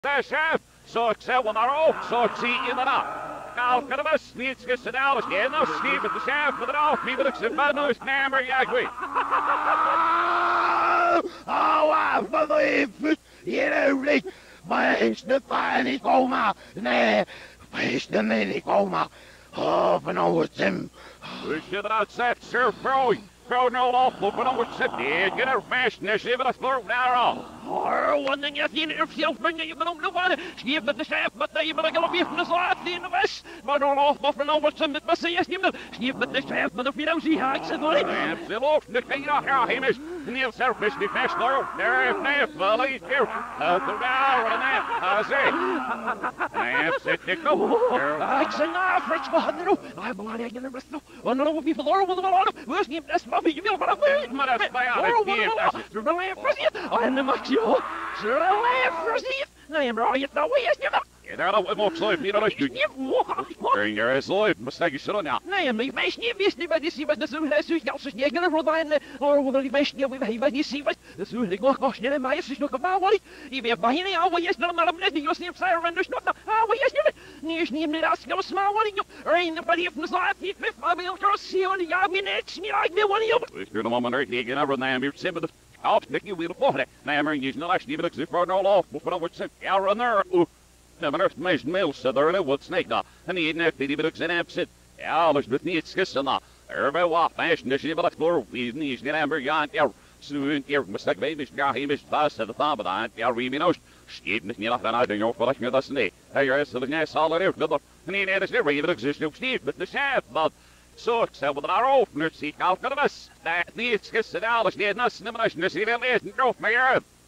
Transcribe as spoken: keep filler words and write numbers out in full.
de chef, så excel naar ook, zo zie je daarna. Kaal kan we niet gestaan als je nou schiep met de chef met de af, wie wil ik zijn van ons nemen, ja, ik weet. Oh, wat voor even, je weet, maar is de pijn niet komen, nee, is de min niet komen. Oh, van over Tim. We should have said, Sir Froy. Froy no off, open over Tim. Get her fast, and she will throw now off. Oh, one thing you see yourself, bring you don't know what. Skip at the shaft, but they will go away from the slot in the west. But all off, buffering over Tim, it must say yes, you know. Skip at the shaft, but if you don't see how it's a good. And still off, the king of her, him is. Neil Selfish, the fast lord. There is Nef, the lead here. Out the down, and that, I say. Nef, sit the go. I say, nah, French, but no. I believe I get the rest of the one of the people, or with the lot of. Where's the best Bobby? You feel what I'm doing? Maar dat is bij jou. Through the land for you. And the Maxio. Through the land for you. I am right at the way, yes, you know. Je daar nou wat sleep, niet dat je. Bring your ass live, mistake je zullen nou. Nee, hem niet meisje niet wist niet wat is wat de zo is zo als je niet gaan voor dan of wat die meisje niet weet wat je ziet wat de zo ik nog nog niet maar is nog maar wat je weer bij nie al is nog maar om net je sneeuw zijn en dus nog ah wat is niet nie is niet meer als je smaal wat je er in de body van slaap niet met maar wil cross see on ja me net niet ik wil wat je we sturen hem maar tegen over naar weer zitten af stik je weer voor nee maar je is nog niet dat ze voor nou af voor wat ze ja runner Nou, maar meest mail zit er en wat snake daar. En die net die bedrukt zijn absit. Ja, dus het niet schissen daar. Er bij wat fashion dus je wil exploren. Wie niet niet amber ja ja. Zo een keer mistake baby ja hij is vast at the top of that. Ja, wie knows. Schiet niet niet aan uit de jongen wat ik dat nee. Hij is er net solid uit dat. En die net is er weer exist op Steve met de chef but so excel with our off nurse see calculus. Dat niet schissen alles niet nas nummer is niet wel is nog meer.